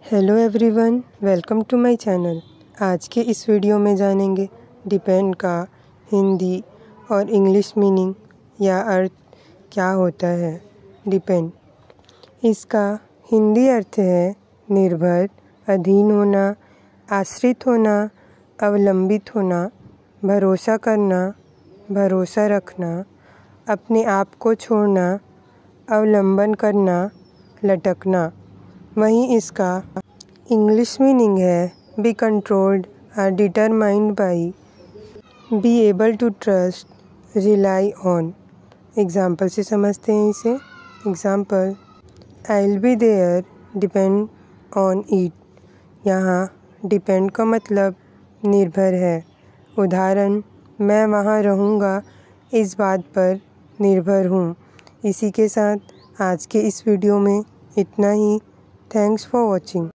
Hello everyone, welcome to my channel. आज के इस वीडियो में जानेंगे डिपेंड का हिंदी और इंग्लिश मीनिंग या अर्थ क्या होता है। डिपेंड, इसका हिंदी अर्थ है निर्भर, अधीन होना, आश्रित होना, अवलंबित होना, भरोसा करना, भरोसा रखना, अपने आप को छोड़ना, अवलंबन करना, लटकना। वहीं इसका इंग्लिश मीनिंग है बी कंट्रोल्ड और determined by, be able to trust, rely on. Example से समझते हैं इसे। Example, I will be there, depend on it. यहाँ डिपेंड का मतलब निर्भर है। उदाहरण, मैं वहाँ रहूँगा, इस बात पर निर्भर हूँ। इसी के साथ आज के इस वीडियो में इतना ही। Thanks for watching.